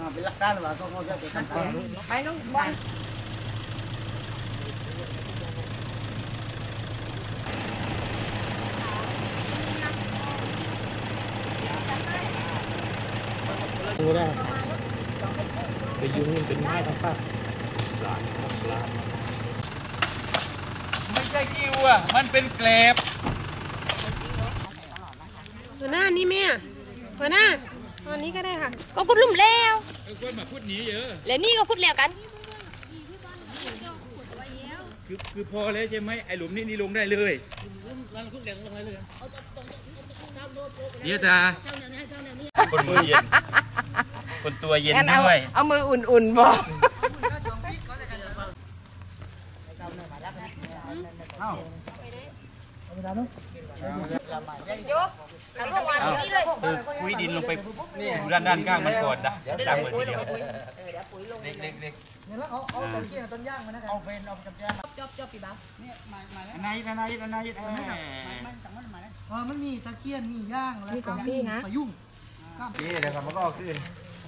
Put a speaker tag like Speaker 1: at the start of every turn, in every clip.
Speaker 1: เป็นหลักการหรือเปล่าเขาจะทำไปน้องบอล
Speaker 2: ดูได้ไปยุงมันเป็นไม้ทั้งภาค
Speaker 3: ไม่ใช่กิ้วอ่ะมันเป็นเกล็บ
Speaker 4: หัวหน้านี่แม่หัวหน้าตอนนี้ก็ได้ค่ะก็คุดลุ่มแล้ว
Speaker 3: ก็มาพูดนี้เยอะ
Speaker 4: แล้วนี่ก็คุดแล้วกัน
Speaker 3: คือพอแล้วใช่ไหมไอ้หลุมนี่ลงได้เลยเดี๋ยวตาคนมือเย็นคนตัวเย็นด้วย
Speaker 5: เอามืออุ่นๆบอก
Speaker 3: คุยดินลงไปด้านข้างมันก่อนนะตั้งเหมือนทีเดียวเล็ก
Speaker 1: เนี่ยแล้วเอาตะเกียงต้นย่างมานะครับเอาเฟนเอาจำแจมา
Speaker 4: จบปีบ้า
Speaker 1: เนี่ยหมายแล้ว
Speaker 3: นาย
Speaker 1: มันมีตะเกียงมีย่างแล้วก็มีปลายุ่ง
Speaker 3: นี่เดี๋ยวมันก็เอาขึ้น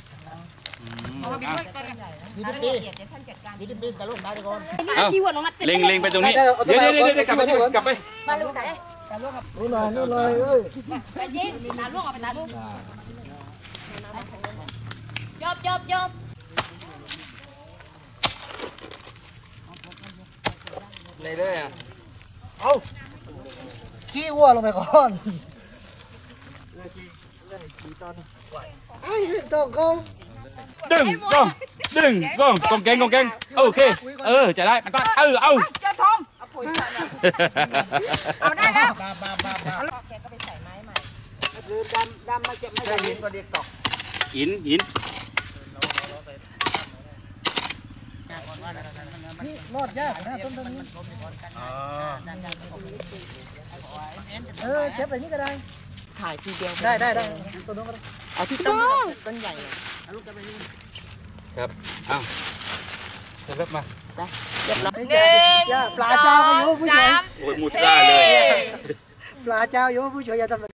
Speaker 1: นี่เป็นตะลุกได้ก่อน
Speaker 3: เล็งไปตรงนี้เดี๋ยวกลับไป
Speaker 4: มาลูกไหน
Speaker 1: นู่นเลยเอ้ย
Speaker 4: ไปยิงตาลูกเอาไปตาลูกจบ
Speaker 3: เลยด้วยอ่ะ
Speaker 1: เอาขี้วัวลงไปก่อนไอ้ต้องก็
Speaker 3: ดึงกองแกงโอเคจะได้มันต้องเอา
Speaker 5: เจ้าทองเอาปุ๋ยเอาได้แล้ว
Speaker 4: แกก็ไปใส่ไม้ใหม่
Speaker 1: คือดำไม่ได้หินก็เรียกตอก
Speaker 3: หิน
Speaker 1: นี่รอดยากนะต้นนี้เก็บไปนี่ก็ได้
Speaker 5: ถ่ายทีเดียว
Speaker 1: ได้ต้นนู้นก็ได้
Speaker 5: เอาที่ต้นใหญ่
Speaker 1: ลูกจะไปนี่
Speaker 3: ครับเอาจะเริ่มมา
Speaker 5: เรียบร้อย
Speaker 1: ปลาเจ้าอยู่ผู้ชาย
Speaker 3: โอ้ยมุดกล้าเลย
Speaker 1: ปลาเจ้าอยู่ผู้ชายอย่าทำ